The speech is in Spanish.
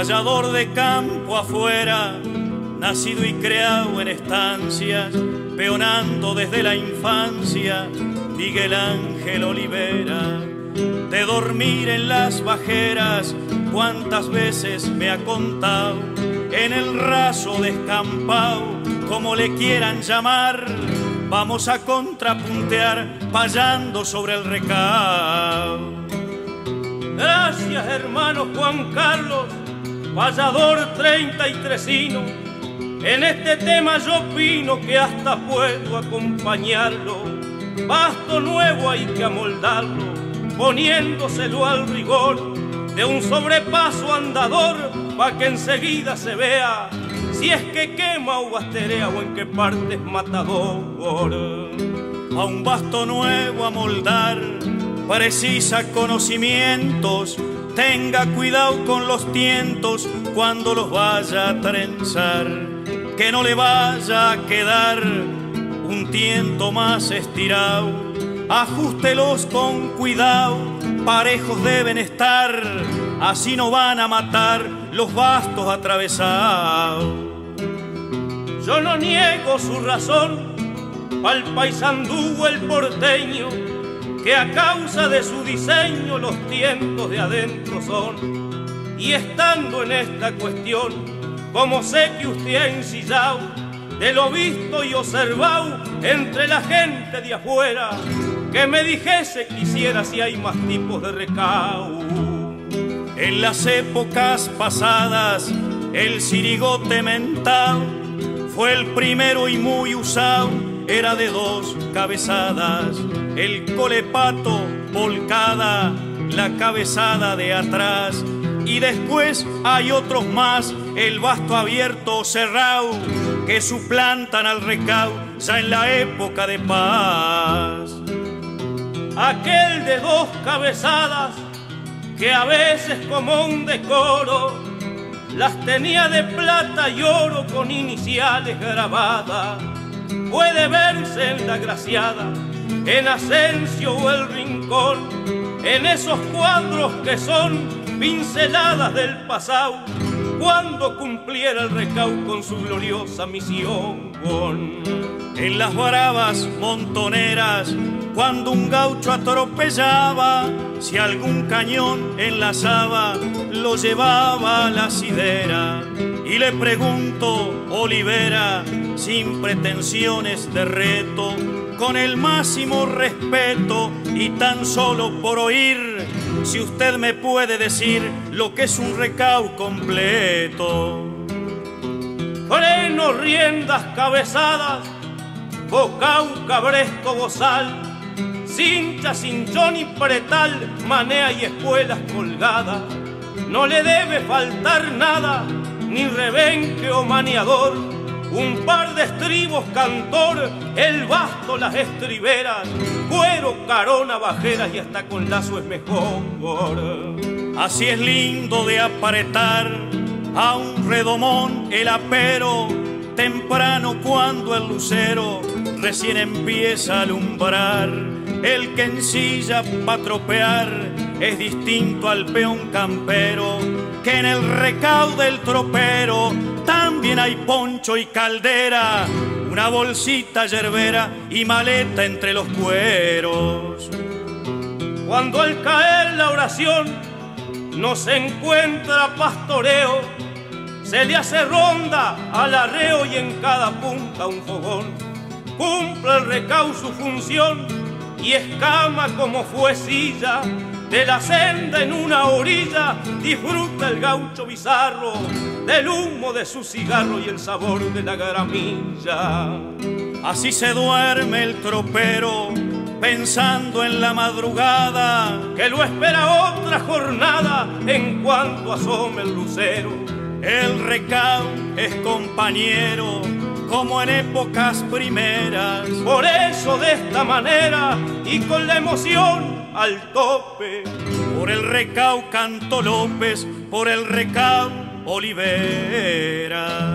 payador de campo afuera, nacido y creado en estancias, peonando desde la infancia, Miguel Ángel Olivera. De dormir en las bajeras, cuántas veces me ha contado, en el raso descampado, como le quieran llamar, vamos a contrapuntear, payando sobre el recao. Gracias, hermano Juan Carlos, payador 33ino. En este tema yo opino que hasta puedo acompañarlo. Basto nuevo hay que amoldarlo, poniéndoselo al rigor de un sobrepaso andador, pa' que enseguida se vea si es que quema o basterea o en qué parte es matador. A un basto nuevo a moldar precisa conocimientos, tenga cuidado con los tientos cuando los vaya a trenzar, que no le vaya a quedar un tiento más estirado, ajústelos con cuidado, parejos deben estar, así no van a matar los bastos atravesados. Yo no niego su razón, pa'l paisandú el porteño, que a causa de su diseño los tientos de adentro son. Y estando en esta cuestión, como sé que usted ha ensillado, de lo visto y observado entre la gente de afuera, que me dijese quisiera si hay más tipos de recao. En las épocas pasadas, el sirigote mentao fue el primero y muy usado, era de 2 cabezadas, el colepato volcada, la cabezada de atrás, y después hay otros más, el basto abierto o cerrado, que suplantan al recao ya en la época de paz. Aquel de 2 cabezadas, que a veces como un decoro, las tenía de plata y oro con iniciales grabadas, puede verse en la Graciada, en Asensio o el Rincón, en esos cuadros que son pinceladas del pasado, cuando cumpliera el recao con su gloriosa misión. En las bravas montoneras, cuando un gaucho atropellaba, si algún cañón enlazaba, lo llevaba a la sidera. Y le pregunto, Olivera, sin pretensiones de reto, con el máximo respeto y tan solo por oír, si usted me puede decir lo que es un recao completo. Frenos, riendas, cabezadas, bocau, cabresto, bozal, cincha, cinchón y pretal, manea y espuelas colgadas. No le debe faltar nada, ni rebenque o maniador, un par de estribos cantor, el basto, las estriberas, cuero, carona, bajeras y hasta con lazo es mejor. Así es lindo de apretar a un redomón el apero, temprano cuando el lucero recién empieza a alumbrar. El que ensilla pa' tropear es distinto al peón campero, que en el recao del tropero también hay poncho y caldera, una bolsita yerbera y maleta entre los cueros. Cuando al caer la oración no se encuentra pastoreo, se le hace ronda al arreo y en cada punta un fogón. Cumple el recao su función y escama como fuecilla de la senda en una orilla, disfruta el gaucho bizarro del humo de su cigarro y el sabor de la gramilla. Así se duerme el tropero pensando en la madrugada, que lo espera otra jornada en cuanto asome el lucero. El recao es compañero como en épocas primeras, por eso de esta manera y con la emoción al tope. Por el recao canto López, por el recao Olivera.